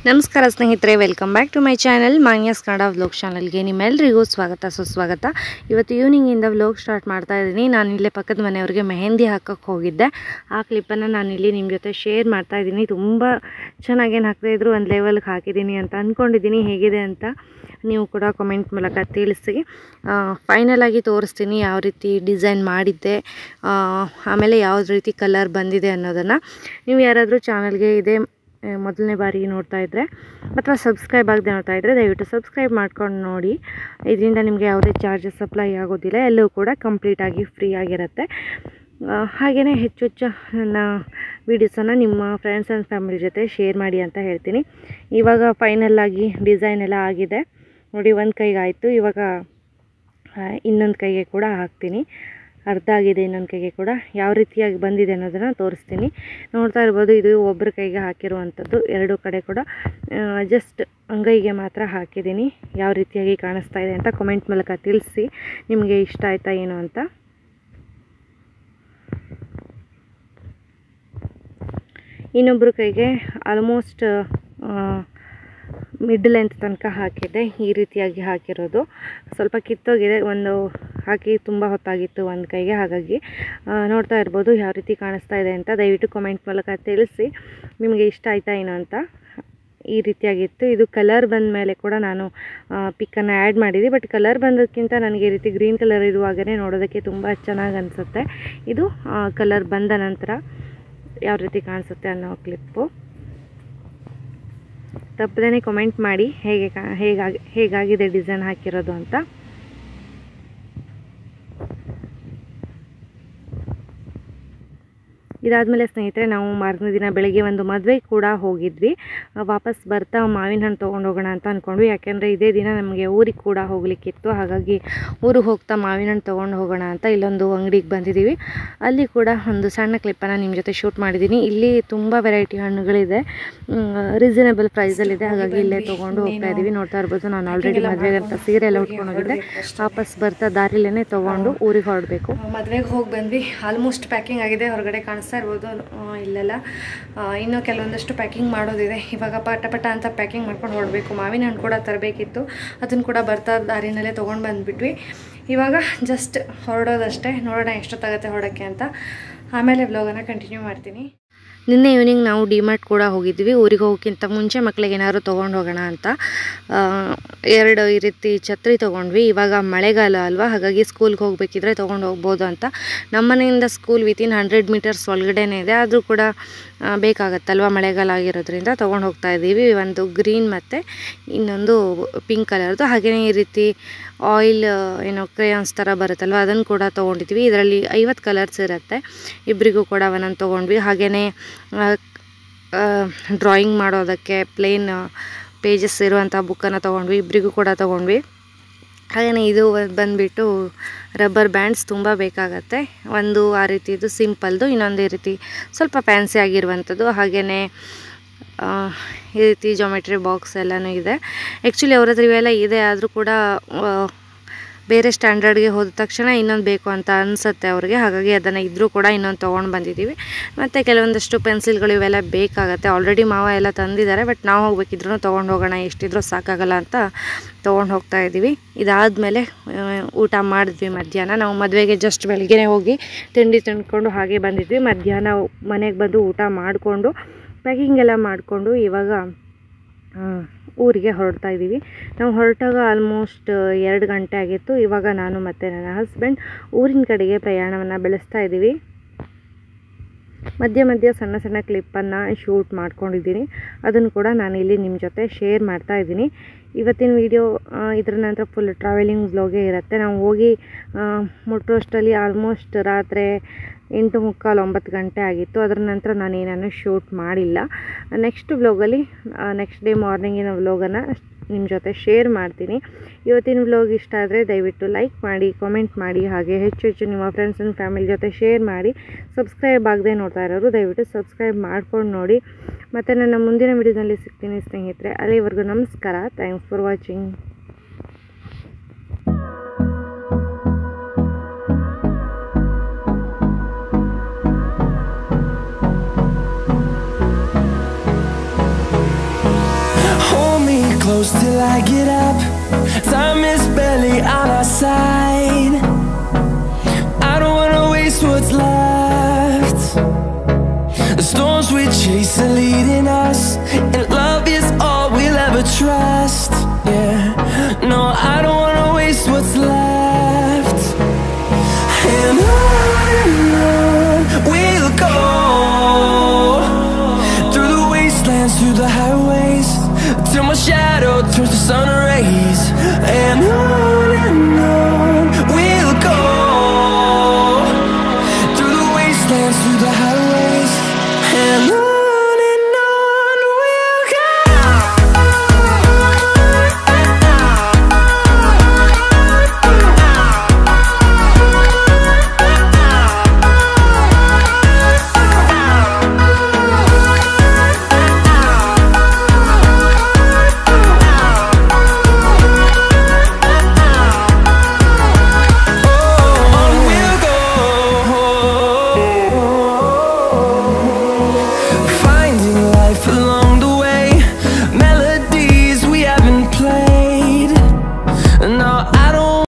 ನಮಸ್ಕಾರ ಸ್ನೇಹಿತರೆ, welcome back to my channel manyaskannadavlogs ಚಾನಲ್ಗೆ ನಿಮ್ಮೆಲ್ಲರಿಗೂ ಸ್ವಾಗತ ಸುಸ್ವಾಗತ. ಇವತ್ತು ಈವ್ನಿಂಗಿಂದ ವ್ಲಾಗ್ ಸ್ಟಾರ್ಟ್ ಮಾಡ್ತಾ ಇದ್ದೀನಿ. ನಾನು ಇಲ್ಲೇ ಪಕ್ಕದ ಮನೆಯವ್ರಿಗೆ ಮೆಹಂದಿ ಹಾಕೋಕ್ಕೆ ಹೋಗಿದ್ದೆ. ಆ ಕ್ಲಿಪ್ಪನ್ನು ನಾನು ಇಲ್ಲಿ ನಿಮ್ಮ ಜೊತೆ ಶೇರ್ ಮಾಡ್ತಾ ಇದ್ದೀನಿ. ತುಂಬ ಚೆನ್ನಾಗೇನು ಹಾಕ್ತಾಯಿದ್ರು, ಒಂದು ಲೆವೆಲ್ಗೆ ಹಾಕಿದ್ದೀನಿ ಅಂತ ಅಂದ್ಕೊಂಡಿದ್ದೀನಿ. ಹೇಗಿದೆ ಅಂತ ನೀವು ಕೂಡ ಕಮೆಂಟ್ ಮೂಲಕ ತಿಳಿಸಿ. ಫೈನಲಾಗಿ ತೋರಿಸ್ತೀನಿ ಯಾವ ರೀತಿ ಡಿಸೈನ್ ಮಾಡಿದ್ದೆ, ಆಮೇಲೆ ಯಾವ್ದು ರೀತಿ ಕಲರ್ ಬಂದಿದೆ ಅನ್ನೋದನ್ನು. ನೀವು ಯಾರಾದರೂ ಚಾನಲ್ಗೆ ಇದೆ ಮೊದಲನೇ ಬಾರಿಗೆ ನೋಡ್ತಾ ಇದ್ದರೆ ಅಥವಾ ಸಬ್ಸ್ಕ್ರೈಬ್ ಆಗದೆ ನೋಡ್ತಾ ಇದ್ದರೆ ದಯವಿಟ್ಟು ಸಬ್ಸ್ಕ್ರೈಬ್ ಮಾಡ್ಕೊಂಡು ನೋಡಿ. ಇದರಿಂದ ನಿಮಗೆ ಯಾವುದೇ ಚಾರ್ಜಸ್ ಅಪ್ಲೈ ಆಗೋದಿಲ್ಲ, ಎಲ್ಲವೂ ಕೂಡ ಕಂಪ್ಲೀಟಾಗಿ ಫ್ರೀ ಆಗಿರುತ್ತೆ. ಹಾಗೆಯೇ ಹೆಚ್ಚು ನನ್ನ ವೀಡಿಯೋಸನ್ನು ನಿಮ್ಮ ಫ್ರೆಂಡ್ಸ್ ಆ್ಯಂಡ್ ಫ್ಯಾಮಿಲಿ ಜೊತೆ ಶೇರ್ ಮಾಡಿ ಅಂತ ಹೇಳ್ತೀನಿ. ಇವಾಗ ಫೈನಲ್ಲಾಗಿ ಡಿಸೈನ್ ಎಲ್ಲ ಆಗಿದೆ ನೋಡಿ. ಒಂದು ಕೈಗೆ ಆಯಿತು, ಇವಾಗ ಇನ್ನೊಂದು ಕೈಗೆ ಕೂಡ ಹಾಕ್ತೀನಿ. ಅರ್ಧ ಆಗಿದೆ, ಇನ್ನೊಂದು ಕೈಗೆ ಕೂಡ ಯಾವ ರೀತಿಯಾಗಿ ಬಂದಿದೆ ಅನ್ನೋದನ್ನು ತೋರಿಸ್ತೀನಿ. ನೋಡ್ತಾ ಇರ್ಬೋದು, ಇದು ಒಬ್ಬರ ಕೈಗೆ ಹಾಕಿರುವಂಥದ್ದು. ಎರಡು ಕಡೆ ಕೂಡ ಜಸ್ಟ್ ಅಂಗೈಗೆ ಮಾತ್ರ ಹಾಕಿದ್ದೀನಿ. ಯಾವ ರೀತಿಯಾಗಿ ಕಾಣಿಸ್ತಾ ಇದೆ ಅಂತ ಕಮೆಂಟ್ ಮೂಲಕ ತಿಳಿಸಿ, ನಿಮಗೆ ಇಷ್ಟ ಆಯಿತಾ ಏನು ಅಂತ. ಇನ್ನೊಬ್ಬರ ಕೈಗೆ ಆಲ್ಮೋಸ್ಟ್ ಮಿಡ್ ಲೆಂತ್ ತನಕ ಹಾಕಿದ್ದೆ. ಈ ರೀತಿಯಾಗಿ ಹಾಕಿರೋದು ಸ್ವಲ್ಪ ಕಿತ್ತೋಗಿದೆ, ಒಂದು ಹಾಕಿ ತುಂಬ ಹೊತ್ತಾಗಿತ್ತು ಒಂದು ಕೈಗೆ. ಹಾಗಾಗಿ ನೋಡ್ತಾ ಇರ್ಬೋದು ಯಾವ ರೀತಿ ಕಾಣಿಸ್ತಾ ಇದೆ ಅಂತ. ದಯವಿಟ್ಟು ಕಮೆಂಟ್ ಮೂಲಕ ತಿಳಿಸಿ ನಿಮಗೆ ಇಷ್ಟ ಆಯಿತಾ ಏನು ಅಂತ. ಈ ರೀತಿಯಾಗಿತ್ತು. ಇದು ಕಲರ್ ಬಂದ ಮೇಲೆ ಕೂಡ ನಾನು ಪಿಕ್ಕನ್ನು ಆ್ಯಡ್ ಮಾಡಿದ್ದೆ. ಬಟ್ ಕಲರ್ ಬಂದೋದಕ್ಕಿಂತ ನನಗೆ ಈ ರೀತಿ ಗ್ರೀನ್ ಕಲರ್ ಇರುವಾಗಲೇ ನೋಡೋದಕ್ಕೆ ತುಂಬ ಚೆನ್ನಾಗಿ ಅನಿಸುತ್ತೆ. ಇದು ಕಲರ್ ಬಂದ ನಂತರ ಯಾವ ರೀತಿ ಕಾಣಿಸುತ್ತೆ ಅನ್ನೋ ಕ್ಲಿಪ್ಪು. ತಪ್ಪದೇ ಕಮೆಂಟ್ ಮಾಡಿ ಹೇಗಾಗಿದೆ ಡಿಸೈನ್ ಹಾಕಿರೋದು ಅಂತ. ಇದಾದಮೇಲೆ ಸ್ನೇಹಿತರೆ, ನಾವು ಮಾರನೇ ದಿನ ಬೆಳಗ್ಗೆ ಒಂದು ಮದುವೆ ಕೂಡ ಹೋಗಿದ್ವಿ. ವಾಪಸ್ ಬರ್ತಾ ಮಾವಿನ ಹಣ್ಣು ತೊಗೊಂಡು ಹೋಗೋಣ ಅಂತ ಅಂದ್ಕೊಂಡ್ವಿ. ಯಾಕೆಂದರೆ ಇದೇ ದಿನ ನಮಗೆ ಊರಿಗೆ ಕೂಡ ಹೋಗಲಿಕ್ಕಿತ್ತು. ಹಾಗಾಗಿ ಊರಿಗೆ ಹೋಗ್ತಾ ಮಾವಿನ ಹಣ್ಣು ತೊಗೊಂಡು ಹೋಗೋಣ ಅಂತ ಇಲ್ಲೊಂದು ಅಂಗಡಿಗೆ ಬಂದಿದ್ದೀವಿ. ಅಲ್ಲಿ ಕೂಡ ಒಂದು ಸಣ್ಣ ಕ್ಲಿಪ್ಪನ್ನು ನಿಮ್ಮ ಜೊತೆ ಶೂಟ್ ಮಾಡಿದ್ದೀನಿ. ಇಲ್ಲಿ ತುಂಬ ವೆರೈಟಿ ಹಣ್ಣುಗಳಿದೆ, ರೀಸನೇಬಲ್ ಪ್ರೈಸಲ್ಲಿದೆ. ಹಾಗಾಗಿ ಇಲ್ಲೇ ತೊಗೊಂಡು ಹೋಗ್ತಾ ಇದ್ದೀವಿ. ನೋಡ್ತಾ ಇರ್ಬೋದು, ನಾನು ಆಲ್ರೆಡಿ ಮದುವೆಗೆ ಅಂತ ಸೀರೆ ಎಲ್ಲ ಉಟ್ಕೊಂಡು ಹೋಗಿದ್ದೆ. ವಾಪಸ್ ಬರ್ತಾ ದಾರಿಲೇ ತೊಗೊಂಡು ಊರಿಗೆ ಹೊರಡಬೇಕು. ಮದುವೆಗೆ ಹೋಗಿ ಬಂದ್ವಿ. ಆಲ್ಮೋಸ್ಟ್ ಪ್ಯಾಕಿಂಗ್ ಆಗಿದೆ. ಹೊರಗಡೆ ಕಾಣಿಸ್ತಾ ಇರ್ಬೋದು ಇಲ್ಲೆಲ್ಲ. ಇನ್ನೂ ಕೆಲವೊಂದಷ್ಟು ಪ್ಯಾಕಿಂಗ್ ಮಾಡೋದಿದೆ. ಇವಾಗ ಪಟ ಅಂತ ಪ್ಯಾಕಿಂಗ್ ಮಾಡ್ಕೊಂಡು ಹೊರಡಬೇಕು. ಮಾವಿನ ಹಣ್ಣು ಕೂಡ ತರಬೇಕಿತ್ತು, ಅದನ್ನು ಕೂಡ ಬರ್ತಾ ದಾರಿನಲ್ಲೇ ತೊಗೊಂಡು ಬಂದುಬಿಟ್ವಿ. ಇವಾಗ ಜಸ್ಟ್ ಹೊರಡೋದಷ್ಟೇ. ನೋಡೋಣ ಎಷ್ಟೊತ್ತಾಗುತ್ತೆ ಹೊರಡೋಕ್ಕೆ ಅಂತ. ಆಮೇಲೆ ವ್ಲಾಗನ್ನು ಕಂಟಿನ್ಯೂ ಮಾಡ್ತೀನಿ. ನಿನ್ನೆ ಈವ್ನಿಂಗ್ ನಾವು ಡಿಮಾರ್ಟ್ ಕೂಡ ಹೋಗಿದ್ವಿ. ಊರಿಗೆ ಹೋಗೋಕ್ಕಿಂತ ಮುಂಚೆ ಮಕ್ಕಳಿಗೆ ಏನಾದ್ರು ತೊಗೊಂಡು ಹೋಗೋಣ ಅಂತ ಎರಡು ಈ ರೀತಿ ಛತ್ರಿ ತೊಗೊಂಡ್ವಿ. ಇವಾಗ ಮಳೆಗಾಲ ಅಲ್ವಾ, ಹಾಗಾಗಿ ಸ್ಕೂಲ್ಗೆ ಹೋಗಬೇಕಿದ್ರೆ ತೊಗೊಂಡು ಹೋಗ್ಬೋದು ಅಂತ. ನಮ್ಮ ಮನೆಯಿಂದ ಸ್ಕೂಲ್ ವಿತಿನ್ 100 ಮೀಟರ್ಸ್ ಒಳಗಡೆನೇ ಇದೆ. ಆದರೂ ಕೂಡ ಬೇಕಾಗತ್ತಲ್ವ, ಮಳೆಗಾಲ ಆಗಿರೋದ್ರಿಂದ ತೊಗೊಂಡು ಹೋಗ್ತಾ ಇದ್ದೀವಿ. ಒಂದು ಗ್ರೀನ್ ಮತ್ತು ಇನ್ನೊಂದು ಪಿಂಕ್ ಕಲರ್ದು. ಹಾಗೆಯೇ ಈ ರೀತಿ ಆಯಿಲ್ ಏನೋ ಕ್ರೇಯಾನ್ಸ್ ಥರ ಬರುತ್ತಲ್ವ, ಅದನ್ನು ಕೂಡ ತೊಗೊಂಡಿದ್ವಿ. ಇದರಲ್ಲಿ 50 ಕಲರ್ಸ್ ಇರುತ್ತೆ. ಇಬ್ಬರಿಗೂ ಕೂಡ ಒಂದೊಂದು ತೊಗೊಂಡ್ವಿ. ಹಾಗೆಯೇ ಡ್ರಾಯಿಂಗ್ ಮಾಡೋದಕ್ಕೆ ಪ್ಲೇನ್ ಪೇಜಸ್ ಇರುವಂಥ ಬುಕ್ಕನ್ನು ತೊಗೊಂಡ್ವಿ. ಇಬ್ಬರಿಗೂ ಕೂಡ ತೊಗೊಂಡ್ವಿ. ಹಾಗೆಯೇ ಇದು ಬಂದುಬಿಟ್ಟು ರಬ್ಬರ್ ಬ್ಯಾಂಡ್ಸ್ ತುಂಬ ಬೇಕಾಗತ್ತೆ. ಒಂದು ಆ ರೀತಿದು ಸಿಂಪಲ್ದು, ಇನ್ನೊಂದು ಈ ರೀತಿ ಸ್ವಲ್ಪ ಫ್ಯಾನ್ಸಿ ಆಗಿರುವಂಥದ್ದು. ಹಾಗೆಯೇ ಈ ರೀತಿ ಜಾಮೆಟ್ರಿ ಬಾಕ್ಸ್ ಎಲ್ಲನೂ ಇದೆ. ಆ್ಯಕ್ಚುಲಿ ಅವ್ರ ಹತ್ರ ಇವೆಲ್ಲ ಇದೆ, ಆದರೂ ಕೂಡ ಬೇರೆ ಸ್ಟ್ಯಾಂಡರ್ಡ್ಗೆ ಹೋದ ತಕ್ಷಣ ಇನ್ನೊಂದು ಬೇಕು ಅಂತ ಅನಿಸುತ್ತೆ ಅವ್ರಿಗೆ. ಹಾಗಾಗಿ ಅದನ್ನು ಇದ್ದರೂ ಕೂಡ ಇನ್ನೊಂದು ತೊಗೊಂಡು ಬಂದಿದ್ದೀವಿ. ಮತ್ತು ಕೆಲವೊಂದಷ್ಟು ಪೆನ್ಸಿಲ್ಗಳು ಇವೆಲ್ಲ ಬೇಕಾಗುತ್ತೆ. ಆಲ್ರೆಡಿ ಮಾವ ಎಲ್ಲ ತಂದಿದ್ದಾರೆ, ಬಟ್ ನಾವು ಹೋಗ್ಬೇಕಿದ್ರೂ ತೊಗೊಂಡು ಹೋಗೋಣ, ಎಷ್ಟಿದ್ರೂ ಸಾಕಾಗಲ್ಲ ಅಂತ ತೊಗೊಂಡು ಹೋಗ್ತಾ ಇದ್ದೀವಿ. ಇದಾದಮೇಲೆ ಊಟ ಮಾಡಿದ್ವಿ. ಮಧ್ಯಾಹ್ನ ನಾವು ಮದುವೆಗೆ ಜಸ್ಟ್ ಬೆಳಗ್ಗೆ ಹೋಗಿ ತಿಂಡಿ ತಿಂದ್ಕೊಂಡು ಹಾಗೆ ಬಂದಿದ್ವಿ. ಮಧ್ಯಾಹ್ನ ಮನೆಗೆ ಬಂದು ಊಟ ಮಾಡಿಕೊಂಡು ಪ್ಯಾಕಿಂಗ್ ಎಲ್ಲ ಮಾಡಿಕೊಂಡು ಇವಾಗ ಊರಿಗೆ ಹೊರಡ್ತಾ ಇದ್ದೀವಿ. ನಾವು ಹೊರಟಾಗ ಆಲ್ಮೋಸ್ಟ್ 2 ಗಂಟೆ ಆಗಿತ್ತು. ಇವಾಗ ನಾನು ಮತ್ತು ನನ್ನ ಹಸ್ಬೆಂಡ್ ಊರಿನ ಕಡೆಗೆ ಪ್ರಯಾಣವನ್ನು ಬೆಳೆಸ್ತಾ ಇದ್ದೀವಿ. ಮಧ್ಯೆ ಸಣ್ಣ ಕ್ಲಿಪ್ಪನ್ನು ಶೂಟ್ ಮಾಡ್ಕೊಂಡಿದ್ದೀನಿ. ಅದನ್ನು ಕೂಡ ನಾನು ಇಲ್ಲಿ ನಿಮ್ಮ ಜೊತೆ ಶೇರ್ ಮಾಡ್ತಾ ಇದ್ದೀನಿ. ಇವತ್ತಿನ ವಿಡಿಯೋ ಇದರ ನಂತರ ಫುಲ್ ಟ್ರಾವೆಲಿಂಗ್ ವ್ಲಾಗೇ ಇರುತ್ತೆ. ನಾವು ಹೋಗಿ ಮುಟ್ಟೋಷ್ಟರಲ್ಲಿ ಆಲ್ಮೋಸ್ಟ್ ರಾತ್ರಿ 8:45-9 ಗಂಟೆ ಆಗಿತ್ತು. ಅದರ ನಂತರ ನಾನೇನನ್ನು ಶೂಟ್ ಮಾಡಿಲ್ಲ. ನೆಕ್ಸ್ಟ್ ವ್ಲಾಗಲ್ಲಿ ನೆಕ್ಸ್ಟ್ ಡೇ ಮಾರ್ನಿಂಗಿನ ವ್ಲಾಗನ್ನು ನಿಮ್ಮ ಜೊತೆ ಶೇರ್ ಮಾಡ್ತೀನಿ. ಇವತ್ತಿನ ವ್ಲಾಗ್ ಇಷ್ಟ ಆದರೆ ದಯವಿಟ್ಟು ಲೈಕ್ ಮಾಡಿ, ಕಾಮೆಂಟ್ ಮಾಡಿ, ಹಾಗೆ ಹೆಚ್ಚು ನಿಮ್ಮ ಫ್ರೆಂಡ್ಸ್ ಆ್ಯಂಡ್ ಫ್ಯಾಮಿಲಿ ಜೊತೆ ಶೇರ್ ಮಾಡಿ. ಸಬ್ಸ್ಕ್ರೈಬ್ ಆಗದೆ ನೋಡ್ತಾ ಇರೋರು ದಯವಿಟ್ಟು ಸಬ್ಸ್ಕ್ರೈಬ್ ಮಾಡ್ಕೊಂಡು ನೋಡಿ. ಮತ್ತು ನನ್ನ ಮುಂದಿನ ವಿಡಿಯೋದಲ್ಲಿ ಸಿಗ್ತೀನಿ ಸ್ನೇಹಿತರೆ. ಅಲ್ಲಿವರೆಗೂ ನಮಸ್ಕಾರ. Thanks for watching. close till I get up. Time is barely on our side. I don't wanna waste what's left. The storms we chase are leading us, and love is all we'll ever trust. Yeah, no, I don't wanna waste what's left. And on we'll go, through the wastelands, through the highways, till my shadow turns to sun rays. And on we'll go, through the wastelands, through the highways, and on.